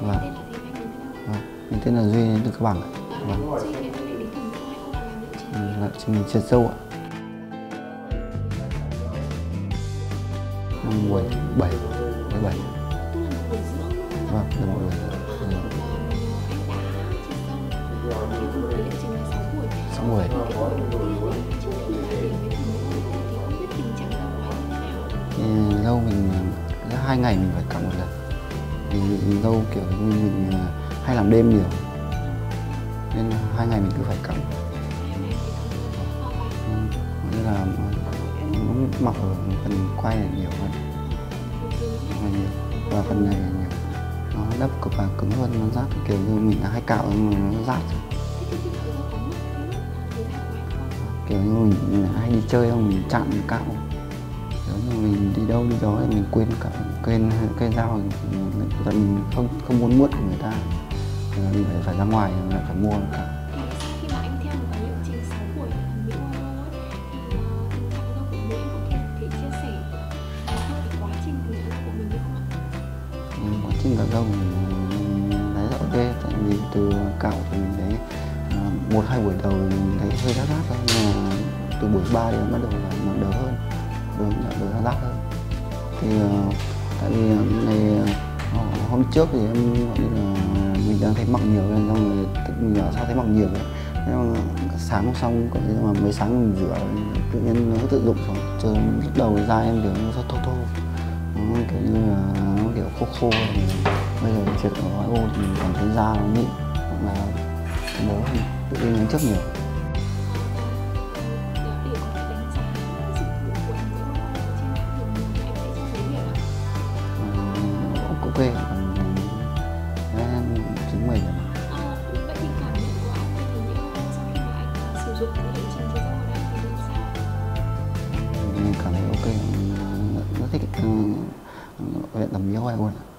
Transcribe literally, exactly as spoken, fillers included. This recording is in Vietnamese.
Vâng. Tên là gì anh đến từ đâu? Vâng. Mình tên là Duy đến từ Cao Bằng ạ. À, Vâng. Duy thì anh định đến từ đâu hay không là làm liệu trình Ừ, gì? là trình triệt sâu ạ. Năm buổi bảy, buổi bảy. Tức là một buổi dưỡng đúng không ạ? Vâng, là một buổi. À, Ừ. còn anh đã triệt sâu cái buổi liệu trình là sáu buổi. sáu buổi. Cái buổi đầu tiên thì trước khi mà đến với thằng nữ thì không biết tình trạng rau của anh như thế nào? Thì lâu mình hai ngày mình phải cạo một lần. Vì lâu kiểu như mình hay làm đêm nhiều nên hai ngày mình cứ phải cạo. Ừ, như là nó mọc ở phần quay này nhiều hơn, và nhiều và phần này nhiều, nó đắp cực và cứng hơn, nó rát kiểu như mình đã hay cạo nhưng mà nó rát, kiểu như mình, mình hay đi chơi không mình chạm mình cạo, nếu như mình đi đâu đi đó thì mình quên cả quên cây dao thì mình, mình không không muốn muốt của người ta, mình phải phải ra ngoài lại phải mua cả. Khi mà anh theo một cái liệu trình sáu buổi để làm mỹ Oilo ấy thì uh, tình trạng rau của mũi em có thể thể chia sẻ theo cái quá trình cạo rau của mình được không ạ? Ừ, quá trình cạo rau mình thấy rất ok, tại vì từ cạo thì mình thấy uh, một hai buổi đầu mình thấy hơi rát rát thôi, nhưng mà từ buổi ba đến bắt đầu là nó đỡ hơn, đỡ đỡ rát hơn. Thì uh, tại vì ngày uh, hôm trước thì em gọi như là mình đang thấy mọng nhiều nên xong rồi mình bảo sao thấy mọng nhiều vậy. Nhưng mà sáng hôm sau còn như mà mấy sáng mình rửa tự nhiên nó tự dụng rồi, chứ lúc đầu da em kiểu nó rất thô thô, nó kiểu như là nó kiểu khô khô. Bây giờ triệt ở gói ô thì mình cảm thấy da nó mịn hoặc là bố hơn tự nhiên ngày trước nhiều. Để có thể đánh giá dịch vụ của anh mỹ Oilo trên các điểm mình thì anh sẽ cho giới thiệu ạ. Ok, còn em chín mười rồi. À, vậy thì cảm nhận của anh về mỹ Oilo sau khi mà anh uh, sử dụng cái liệu trình triệt rau ở đây thì làm sao? Mình cảm thấy ok, rất thích uh, luyện tập yoga luôn.